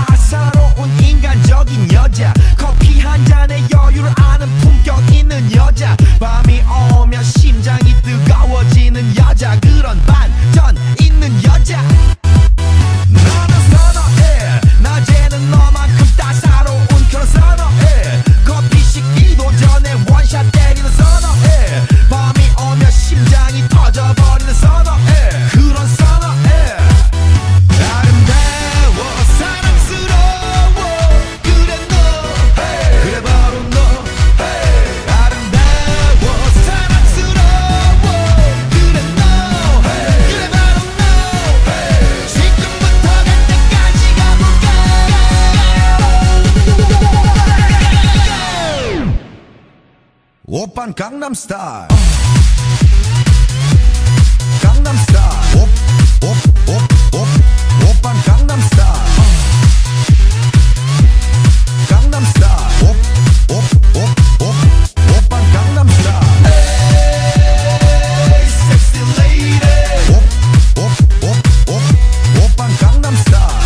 따사로운 인간적인 여자, 커피 한 잔에 여유를 아는 품격 있는 여자, 밤이 오면 심장이 뜨거워지는 여자, 그런 반전 있는 여자. 너는 선호해, 낮에는 너만큼 따사로운 그런 선호해. 커피 식기도 전에 원샷 때리는 선호해. 밤이 오면 심장이 터져버리는 선호해. 그런 선호해. 아름다워 사랑스러워 그래 너, 그래 바로 너. 아름다워 사랑스러워 그래 너, 그래 바로 너. 지금부터 갈 때까지 가볼까. 오빤 강남스타일, 강남스타일, 오빤 강남스타일, 강남스타일, 오빤 강남스타일. Hey sexy lady, 오빤 강남스타일.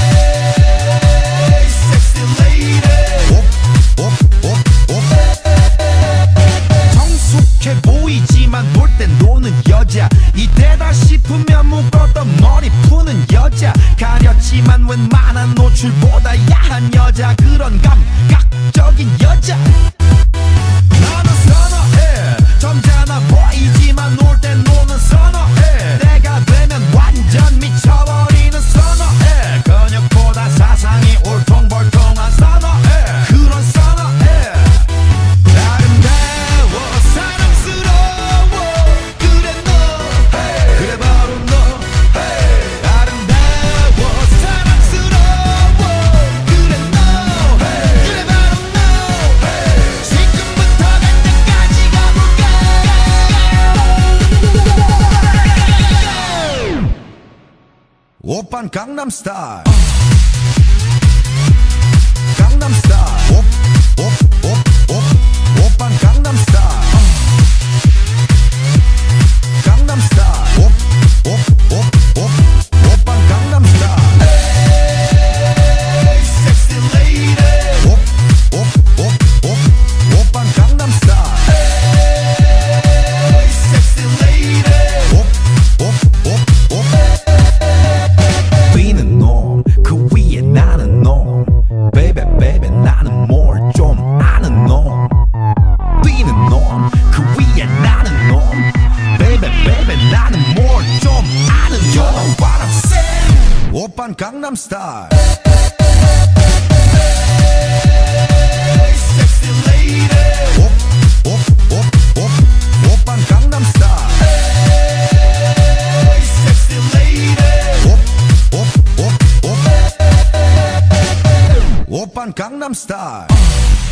Hey sexy lady, 성숙해 보이지만 놀 땐 노는 여자, 이때다 싶으면 묶었던 머리 푸는 여자, 가렸지만 웬만한 노출보다 야한 여자, 그런 감각적인 여자. 너는 선호해, 점잖아 보이지만 놀 땐 노는 선호해. 내가 되면 완전 미쳐버리는 선호해. 근육보다 사상이 울퉁불퉁한 선호해. 그런 선호해. 아름다워 사랑스러워 그래 너, 그래 바로 너. 아름다워 사랑스러워 그래 너, 그래 바로 너. 지금부터 갈 때까지 가볼까. 오빤 강남스타일, 강남스타일, 오빤 강남스타일, 강남스타일, 오빤 강남스타일. Hey sexy lady, 오빤 강남스타일. Hey sexy lady, 위는 놈, 그 위에 나는 놈. Baby baby 나는 뭘 좀 아는 놈. 위는 놈, 그 위에 나는 놈. Baby baby 나는 뭘 좀 아는 놈. You know what I'm saying? 오빤 강남스타일. Hey sexy lady, 오빤 강남스타일. Hey sexy lady, 오빤 강남스타일.